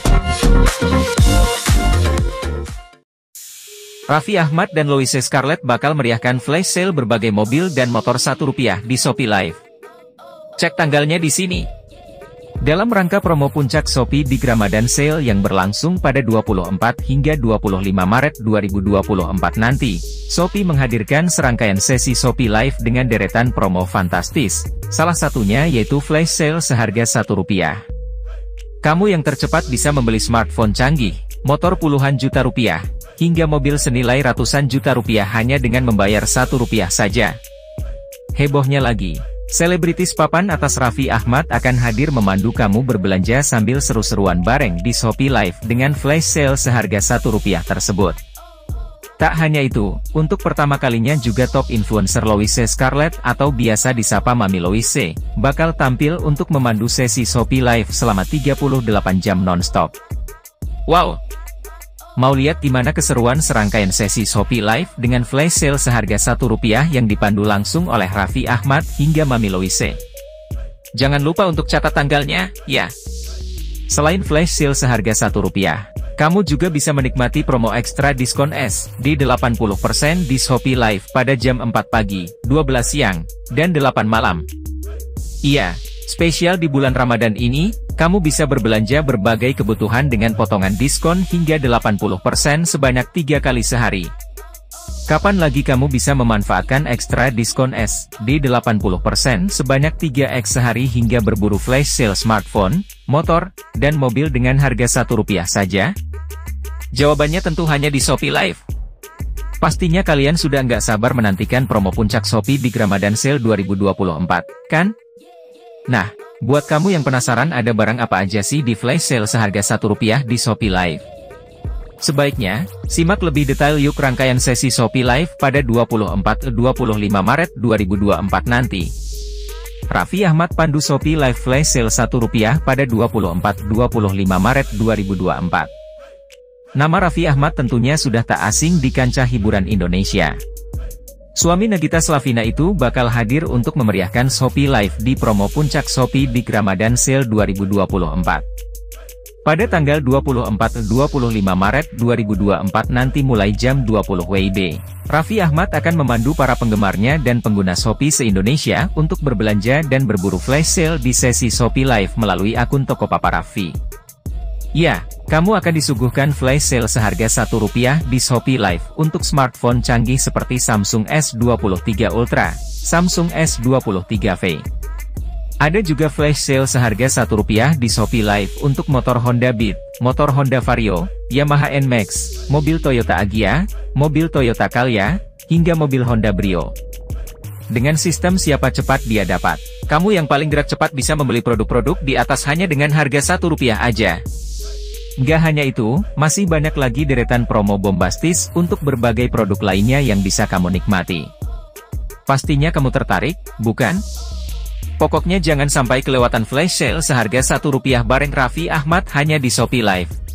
Raffi Ahmad dan Louise Scarlett bakal meriahkan flash sale berbagai mobil dan motor Rp1 di Shopee Live. Cek tanggalnya di sini. Dalam rangka promo puncak Shopee Big Ramadan Sale yang berlangsung pada 24 hingga 25 Maret 2024 nanti, Shopee menghadirkan serangkaian sesi Shopee Live dengan deretan promo fantastis, salah satunya yaitu flash sale seharga Rp1. Kamu yang tercepat bisa membeli smartphone canggih, motor puluhan juta rupiah, hingga mobil senilai ratusan juta rupiah hanya dengan membayar Rp1 saja. Hebohnya lagi, selebritis papan atas Raffi Ahmad akan hadir memandu kamu berbelanja sambil seru-seruan bareng di Shopee Live dengan flash sale seharga Rp1 tersebut. Tak hanya itu, untuk pertama kalinya juga top influencer Louise Scarlett atau biasa disapa Mami Louise, bakal tampil untuk memandu sesi Shopee Live selama 38 jam non-stop. Wow! Mau lihat gimana keseruan serangkaian sesi Shopee Live dengan flash sale seharga Rp1 yang dipandu langsung oleh Raffi Ahmad hingga Mami Louise? Jangan lupa untuk catat tanggalnya, ya. Selain flash sale seharga Rp1, kamu juga bisa menikmati promo ekstra diskon es di 80% di Shopee Live pada jam 4 pagi, 12 siang, dan 8 malam. Iya, spesial di bulan Ramadan ini, kamu bisa berbelanja berbagai kebutuhan dengan potongan diskon hingga 80% sebanyak 3 kali sehari. Kapan lagi kamu bisa memanfaatkan ekstra diskon es di 80% sebanyak 3x sehari hingga berburu flash sale smartphone, motor, dan mobil dengan harga Rp1 saja? Jawabannya tentu hanya di Shopee Live. Pastinya kalian sudah nggak sabar menantikan promo puncak Shopee Big Ramadan Sale 2024, kan? Nah, buat kamu yang penasaran ada barang apa aja sih di flash sale seharga Rp1 di Shopee Live? Sebaiknya, simak lebih detail yuk rangkaian sesi Shopee Live pada 24-25 Maret 2024 nanti. Raffi Ahmad pandu Shopee Live Flash Sale Rp1 pada 24-25 Maret 2024. Nama Raffi Ahmad tentunya sudah tak asing di kancah hiburan Indonesia. Suami Nagita Slavina itu bakal hadir untuk memeriahkan Shopee Live di promo puncak Shopee Big Ramadan Sale 2024. Pada tanggal 24-25 Maret 2024 nanti mulai jam 20 WIB, Raffi Ahmad akan memandu para penggemarnya dan pengguna Shopee se-Indonesia untuk berbelanja dan berburu flash sale di sesi Shopee Live melalui akun toko Papa Raffi. Ya, kamu akan disuguhkan flash sale seharga Rp1 di Shopee Live untuk smartphone canggih seperti Samsung S23 Ultra, Samsung S23 V. Ada juga flash sale seharga Rp1 di Shopee Live untuk motor Honda Beat, motor Honda Vario, Yamaha NMAX, mobil Toyota Agya, mobil Toyota Calya, hingga mobil Honda Brio. Dengan sistem siapa cepat dia dapat, kamu yang paling gerak cepat bisa membeli produk-produk di atas hanya dengan harga Rp1 aja. Nggak hanya itu, masih banyak lagi deretan promo bombastis untuk berbagai produk lainnya yang bisa kamu nikmati. Pastinya kamu tertarik, bukan? Pokoknya jangan sampai kelewatan flash sale seharga Rp1 bareng Raffi Ahmad hanya di Shopee Live.